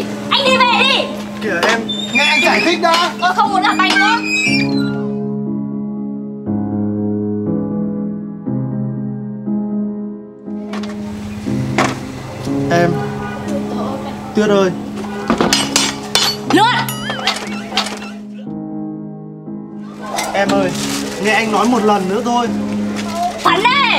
gì? Anh đi về đi. Kìa em, nghe anh giải thích đã. Không muốn gặp anh nữa. Em Tuyết ơi. Luôn. Em ơi, nghe anh nói một lần nữa thôi. Bắn đi.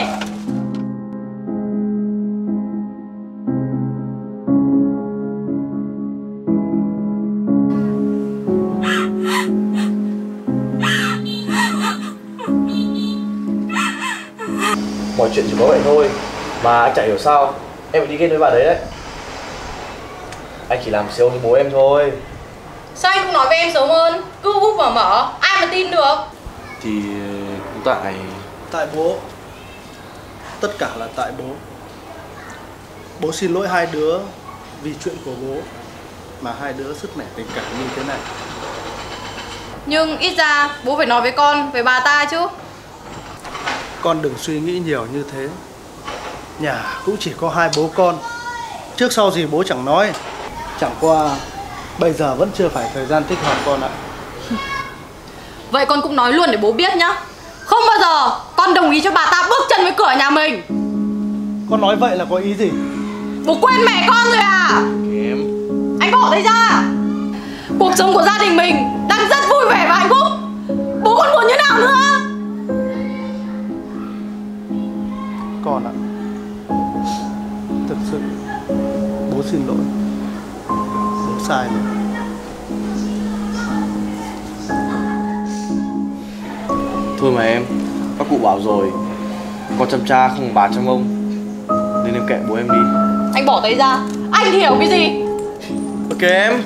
Mọi chuyện chỉ có vậy thôi. Mà anh chả hiểu sao em phải đi kết với bà đấy đấy. Anh chỉ làm siêu như bố em thôi. Sao anh không nói với em sớm hơn? Cứ úp mở mở, ai mà tin được? Thì tại Tại bố. Tất cả là tại bố. Bố xin lỗi hai đứa vì chuyện của bố mà hai đứa sứt mẻ tình cảm như thế này. Nhưng ít ra bố phải nói với con về bà ta chứ. Con đừng suy nghĩ nhiều như thế. Nhà cũng chỉ có hai bố con. Trước sau gì bố chẳng nói. Chẳng qua bây giờ vẫn chưa phải thời gian thích hợp con ạ. Vậy con cũng nói luôn để bố biết nhá. Không bao giờ con đồng ý cho bà ta bước chân với cửa nhà mình. Con nói vậy là có ý gì? Bố quên mẹ con rồi à? em Anh bỏ tay ra. Cuộc sống của gia đình mình đang rất vui vẻ và hạnh phúc. Bố còn muốn như nào nữa? Con ạ, thực sự bố xin lỗi. Bố sai rồi. thôi mà em, các cụ bảo rồi, con chăm cha không bằng bà chăm ông, nên em kệ bố em đi. Anh bỏ tay ra. Anh hiểu cái gì? Ok em.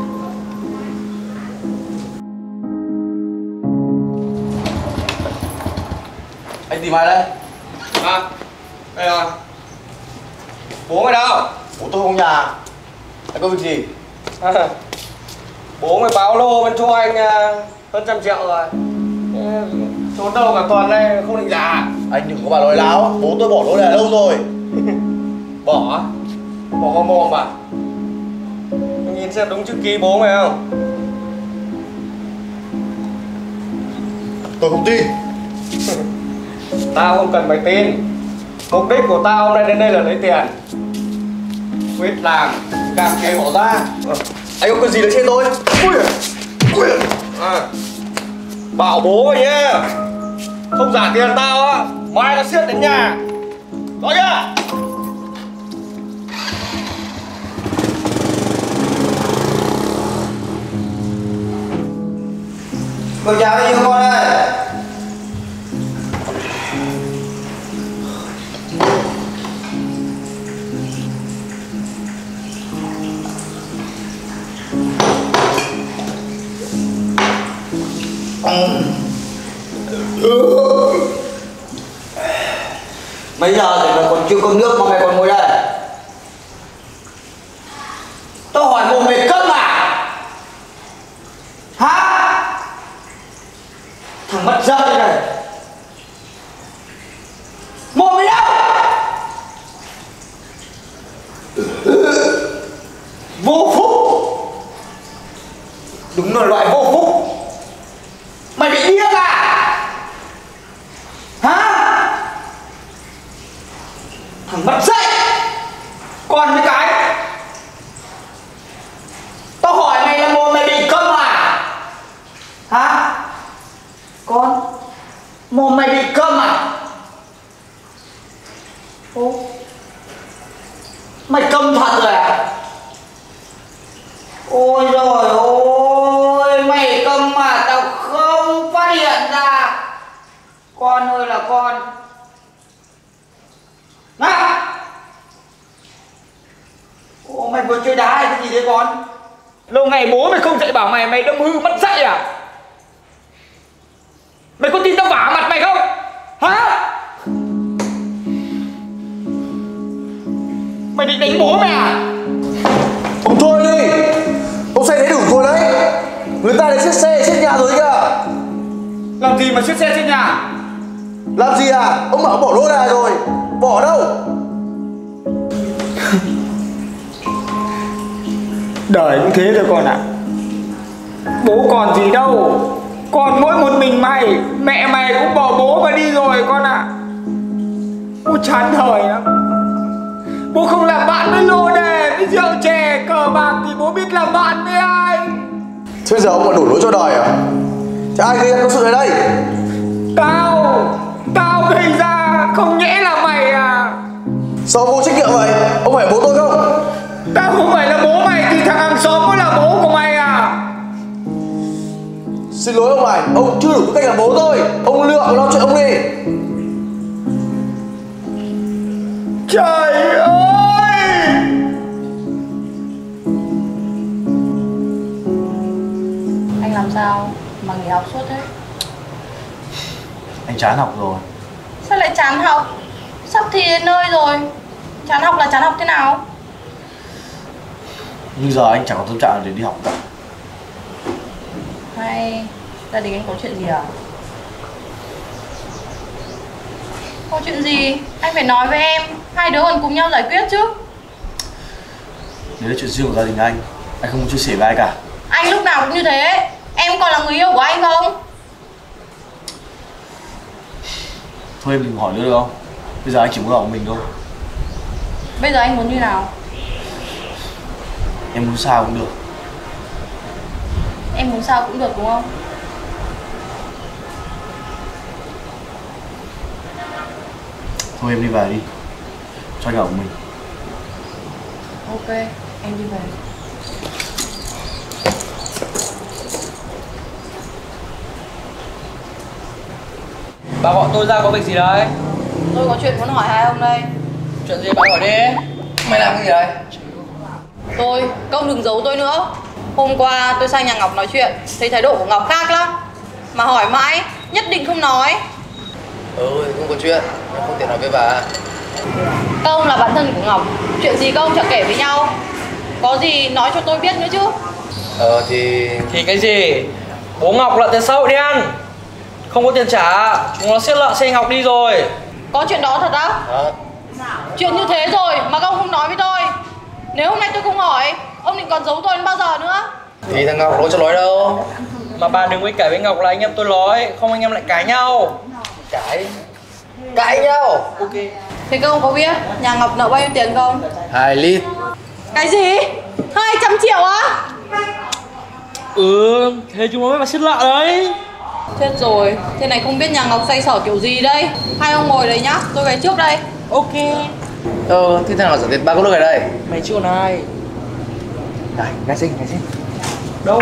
Anh tìm ai đây? À, đây rồi. Bố mày đâu? Bố tôi không nhà. Anh có việc gì? À, bố mày báo lô bên chỗ anh hơn 100 triệu rồi. Trốn đâu cả tuần đây không định trả. Anh đừng có bà nói láo, bố tôi bỏ lô này lâu rồi. Bỏ á? Bỏ con mồm à? Mày nhìn xem đúng chữ ký bố mày không? Tôi không tin. Tao không cần mày tin. Mục đích của tao hôm nay đến đây là lấy tiền. Quyết làm, càng kề bỏ ra. Anh có cần gì được trên tôi? Ui. À, bảo bố mày nhá, không trả tiền tao á, mai nó xiết đến nhà. Rõ chưa? Con chào bao nhiêu con ơi? Bây giờ thì mày còn chưa có nước mà mày còn ngồi đây. Tao hỏi mồm mày câm à? Hả? Thằng mất dạy này. Mồm mày đâu? Vô phúc. Đúng là loại vô phúc. Mày bị điếc à? Hả? Thằng mất dạy. Còn cái tao hỏi mày là mồm mày bị câm à? Hả? Con mồm mày bị câm à? Ô, mày câm thật rồi à? Ôi rồi ôi, mày câm mà tao không phát hiện ra. Con ơi là con. Nào. Ô, mày vừa chơi đá hay cái gì đấy con? Lâu ngày bố mày không dạy bảo mày, mày đâm hư mất dạy à? Mày có tin tao vả mặt mày không? Hả? Mày định đánh bố mày à? Ông thôi đi. Ông xe đấy đủ rồi đấy. Người ta đến xiết xe, xiết nhà rồi kìa. Làm gì mà xiết xe trên nhà? Làm gì à? Ông bảo bỏ lô này rồi. Bỏ đâu? Đời cũng thế thôi con ạ. Bố còn gì đâu. Còn mỗi một mình mày. Mẹ mày cũng bỏ bố mà đi rồi con ạ. Bố chán đời lắm. Bố không làm bạn với lô đề, với rượu chè, cờ bạc thì bố biết làm bạn với ai. Thế bây giờ ông còn đủ lỗi cho đời à? Thế ai gây ra công sự này đây? Tao gây ra, không nhẽ là mày à? Sao vô trách nhiệm vậy? Ông phải bố tôi không? Tao không phải là bố mày thì thằng hàng xóm có là bố của mày à? Xin lỗi ông này, ông chưa đủ tư cách là bố tôi. Ông lựa lo chuyện ông đi. Trời ơi! Anh làm sao mà nghỉ học suốt thế? Anh chán học rồi. Sao lại chán học? Sắp thi đến nơi rồi. Chán học là chán học thế nào? Nhưng giờ anh chẳng có tâm trạng để đi học cả. Hay gia đình anh có chuyện gì à? Có chuyện gì? Anh phải nói với em. Hai đứa còn cùng nhau giải quyết chứ. Đấy là chuyện riêng của gia đình anh không muốn chia sẻ với ai cả. Anh lúc nào cũng như thế. Em còn là người yêu của anh không? Thôi em đừng hỏi nữa được không? Bây giờ anh chỉ muốn ở một mình thôi. Bây giờ anh muốn như nào? Em muốn sao cũng được. Em muốn sao cũng được đúng không? Thôi em đi về đi, cho anh ở một mình. Ok, em đi về. Bà gọi tôi ra có việc gì đấy? Tôi có chuyện muốn hỏi hai ông đây. Chuyện gì bà hỏi đi. Mày làm cái gì đấy? Các ông đừng giấu tôi nữa. Hôm qua tôi sang nhà Ngọc nói chuyện, thấy thái độ của Ngọc khác lắm. Mà hỏi mãi, nhất định không nói. Không có chuyện, em không tiện nói với bà. Các ông là bạn thân của Ngọc, chuyện gì các ông chả kể với nhau. Có gì nói cho tôi biết nữa chứ. Thì cái gì? Bố Ngọc là tiền xã hội đen, không có tiền trả, chúng nó siết nợ xe Ngọc đi rồi. Có chuyện đó thật á? Chuyện như thế rồi mà các ông không nói với tôi. Nếu hôm nay tôi không hỏi, ông định còn giấu tôi đến bao giờ nữa? Thì thằng Ngọc nó cho nói đâu. Mà bà đừng có kể với Ngọc là anh em tôi nói, không anh em lại cãi nhau. Cãi nhau? Ok. Thì các ông có biết nhà Ngọc nợ bao nhiêu tiền không? 2 lít. Cái gì? 200 triệu á? Thế chúng nó mới mà siết nợ đấy. Chết rồi, thế này không biết nhà Ngọc xoay sở kiểu gì đây. Hai ông ngồi đấy nhá, tôi về trước đây. Ok. Thế thằng nào dẫn tiền 3 cốc nước ở đây? Mày chưa còn ai? Này, ngay sinh. Đâu.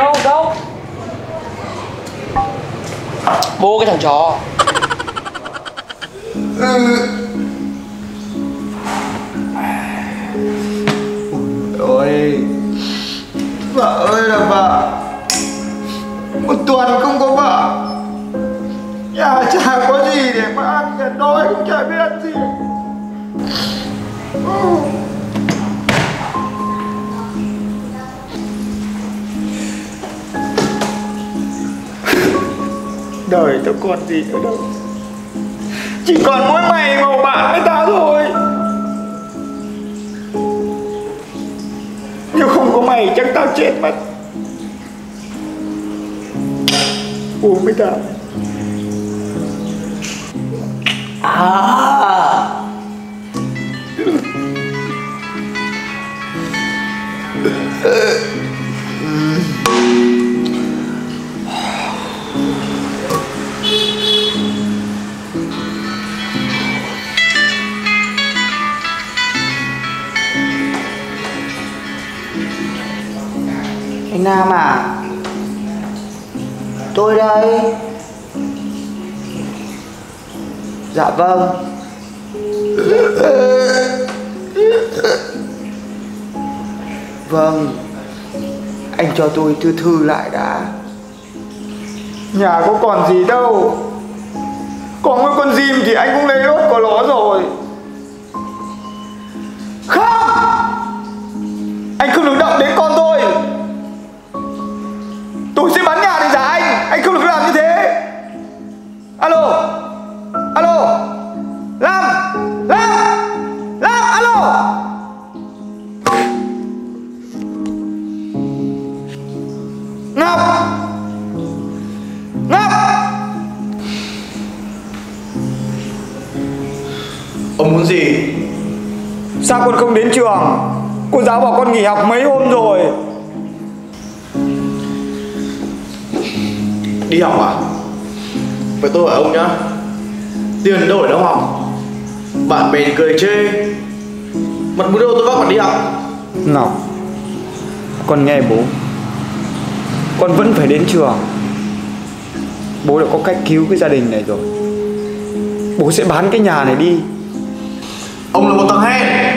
Bố cái thằng chó. Ôi, vợ ơi là vợ. Một tuần không có vợ, nhà chả có gì để mà ăn, cả đói cũng chả biết ăn gì. Đời tao còn gì nữa đâu, chỉ còn mỗi mày bầu bạn với tao thôi. Nếu không có mày chắc tao chết mất. Uống với tao. Anh Nam à? Tôi đây. Dạ vâng. Vâng, anh cho tôi thư lại đã. Nhà có còn gì đâu, có mỗi con Jim thì anh cũng lấy lốt của nó rồi. Không, anh không được động đến con tôi. Tôi sẽ bán nhà để trả anh không được làm như thế. Alo, Lam, alo. Ông muốn gì? Sao con không đến trường? Cô giáo bảo con nghỉ học mấy hôm rồi. Đi học à? Vậy tôi hỏi ông nhá, tiền đâu để đâu học? Bạn bè thì cười chê, mặt mũi đâu tôi vác mặt đi học. Ngọc, con nghe bố. Con vẫn phải đến trường. Bố đã có cách cứu cái gia đình này rồi. Bố sẽ bán cái nhà này đi. Ông là một thằng hèn.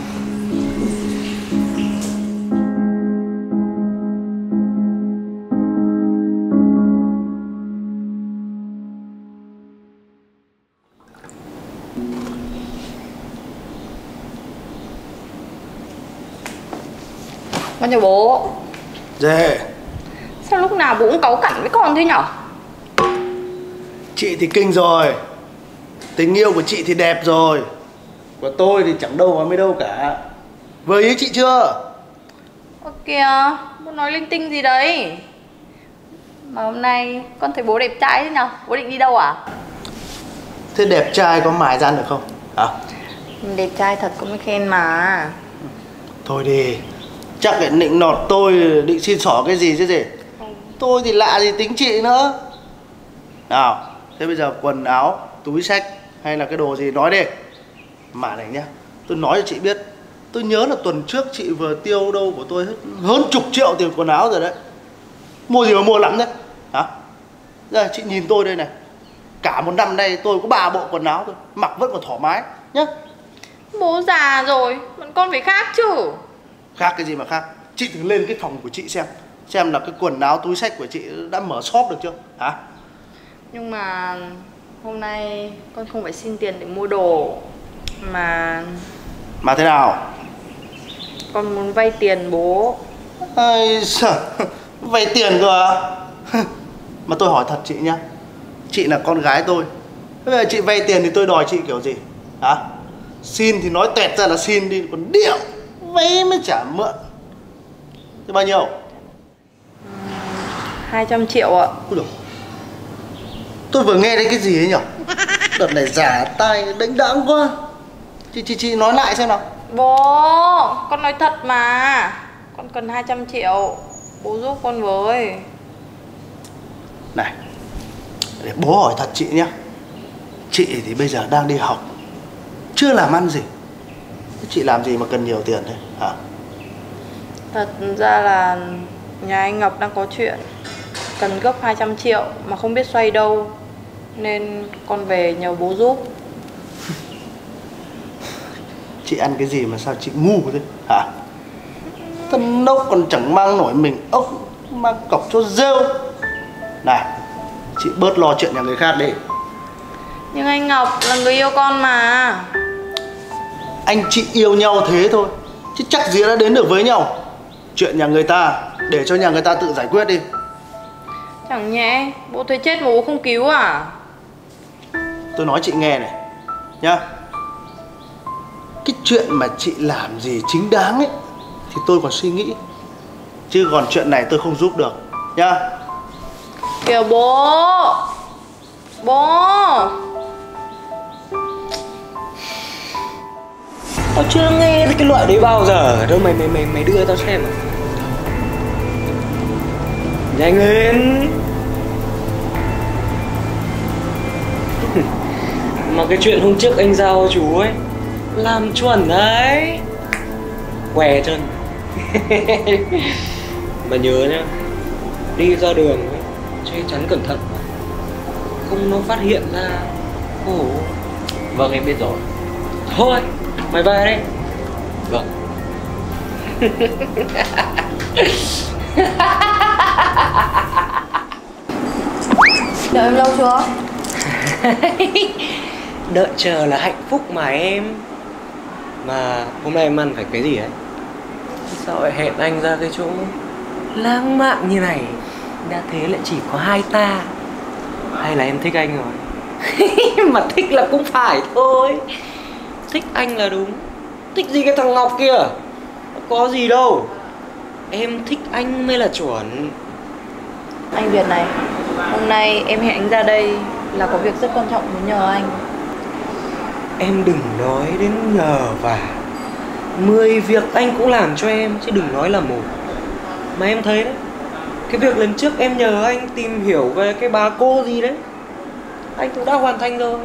Con chào bố. Dê, Sao lúc nào bố cũng cáu cằn với con thế nhở? chị thì kinh rồi. Tình yêu của chị thì đẹp rồi. Của tôi thì chẳng đâu vào mấy đâu cả. Vừa ý chị chưa? Ơ kìa, bố nói linh tinh gì đấy? Mà hôm nay con thấy bố đẹp trai thế nhở? Bố định đi đâu à? Thế đẹp trai có mài gian được không? Hả? Đẹp trai thật cũng mới khen mà. Thôi đi, chắc lại nịnh nọt tôi, định xin xỏ cái gì chứ gì. Tôi thì lạ gì tính chị nữa. Nào, thế bây giờ quần áo, túi xách hay là cái đồ gì nói đi. Mà này nhá, tôi nói cho chị biết, tôi nhớ là tuần trước chị vừa tiêu đâu của tôi hơn chục triệu tiền quần áo rồi đấy. Mua gì mà mua lắm đấy. Hả? Đây, chị nhìn tôi đây này. Cả một năm nay tôi có 3 bộ quần áo thôi, mặc vẫn còn thoải mái nhá. Bố già rồi, bọn con phải khác chứ. Khác cái gì mà khác? Chị thử lên cái phòng của chị xem là cái quần áo túi xách của chị đã mở shop được chưa? Hả? Nhưng mà hôm nay con không phải xin tiền để mua đồ, mà thế nào? con muốn vay tiền bố. Ây giời, vay tiền cơ à? Mà tôi hỏi thật chị nhá, chị là con gái tôi, bây giờ chị vay tiền thì tôi đòi chị kiểu gì? Hả? Xin thì nói tuẹt ra là xin đi, còn điệu vay mới trả mượn. Thế bao nhiêu? 200 triệu ạ. Ôi dồi, tôi vừa nghe thấy cái gì ấy nhỉ? Đợt này giả tai đánh đãng quá. Chị nói lại xem nào. Bố, con nói thật mà. Con cần 200 triệu, bố giúp con với. Này, để bố hỏi thật chị nhé. Chị thì bây giờ đang đi học, chưa làm ăn gì. Chị làm gì mà cần nhiều tiền thế hả? Thật ra là nhà anh Ngọc đang có chuyện, cần gấp 200 triệu mà không biết xoay đâu, nên con về nhờ bố giúp. Chị ăn cái gì mà sao chị ngu thế hả? Thân ốc còn chẳng mang nổi mình ốc, mang cọc cho rêu. Này, chị bớt lo chuyện nhà người khác đi. Nhưng anh Ngọc là người yêu con mà. Anh chị yêu nhau thế thôi, chứ chắc gì đã đến được với nhau. Chuyện nhà người ta để cho nhà người ta tự giải quyết đi. Chẳng nhẽ bố thấy chết mà bố không cứu à? Tôi nói chị nghe này nhá, cái chuyện mà chị làm gì chính đáng ấy thì tôi còn suy nghĩ, chứ còn chuyện này tôi không giúp được nhá. Kìa bố. Bố. Tao chưa nghe thấy cái loại đấy bao giờ đâu. Mày đưa tao xem. Nhanh lên. Mà cái chuyện hôm trước anh giao chú ấy làm chuẩn đấy, què chân. Mà nhớ nhá, đi ra đường ấy che chắn cẩn thận, không nó phát hiện ra. Ồ. Vâng, em biết rồi. Thôi mày về đi. Vâng. Đợi em lâu chưa? Đợi chờ là hạnh phúc mà em. Mà hôm nay em ăn phải cái gì ấy? Sao lại hẹn anh ra cái chỗ lãng mạn như này? Đã thế lại chỉ có hai ta. Hay là em thích anh rồi? Mà thích là cũng phải thôi. Thích anh là đúng. Thích gì cái thằng Ngọc kia? Có gì đâu. Em thích anh mới là chuẩn. Anh Việt này, hôm nay em hẹn anh ra đây là có việc rất quan trọng muốn nhờ anh. Em đừng nói đến nhờ vả. 10 việc anh cũng làm cho em, chứ đừng nói là một. Mà em thấy đấy, cái việc lần trước em nhờ anh tìm hiểu về cái bà cô gì đấy, anh cũng đã hoàn thành rồi.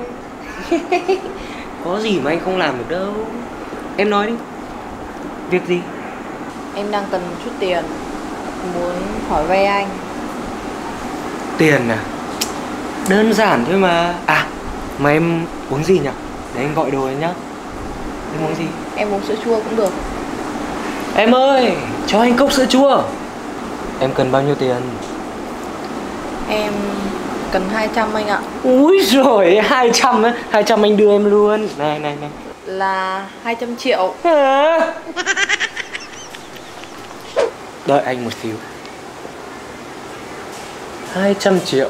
Có gì mà anh không làm được đâu. Em nói đi. Việc gì? Em đang cần chút tiền, muốn hỏi vay anh. Tiền à? Đơn giản thôi mà. À, mà em uống gì nhỉ? Để anh gọi đồ nhá. Em uống gì? Em uống sữa chua cũng được. Em ơi, cho anh cốc sữa chua. Em cần bao nhiêu tiền? Em cần 200 anh ạ. Úi rồi 200 á. 200 anh đưa em luôn. Này này này. Là 200 triệu. Hả? Đợi anh một xíu. 200 triệu.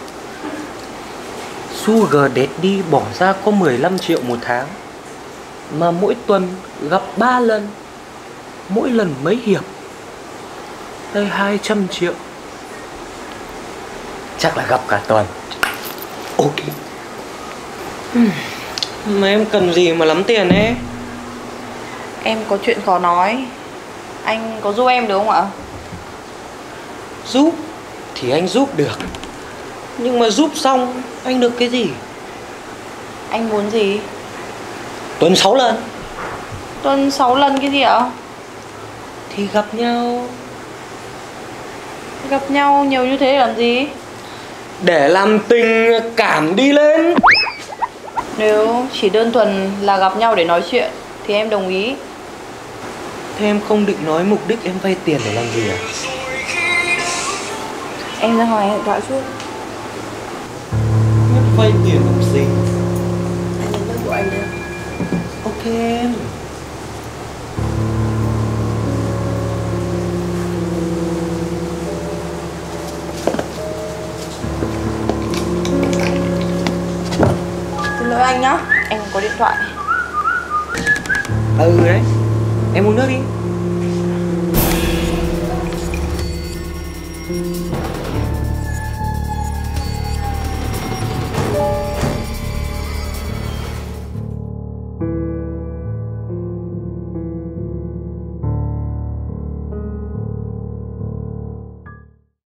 Sugar Daddy bỏ ra có 15 triệu một tháng, mà mỗi tuần gặp 3 lần, mỗi lần mấy hiệp. Đây 200 triệu, chắc là gặp cả tuần. Ok. Mà em cần gì mà lắm tiền ấy? Em có chuyện khó nói. Anh có giúp em được không ạ? Giúp thì anh giúp được, nhưng mà giúp xong anh được cái gì? Anh muốn gì? Tuần 6 lần. Tuần 6 lần cái gì ạ? Thì gặp nhau. Gặp nhau nhiều như thế để làm gì? Để làm tình cảm đi lên. Nếu chỉ đơn thuần là gặp nhau để nói chuyện thì em đồng ý. Thế em không định nói mục đích em vay tiền để làm gì à? Em ra ngoài điện thoại chút. Biết vay tiền làm gì? Anh nhấn nước của anh đi. Ok em. Xin lỗi anh nhá, em có điện thoại. Ừ đấy. Em uống nước đi.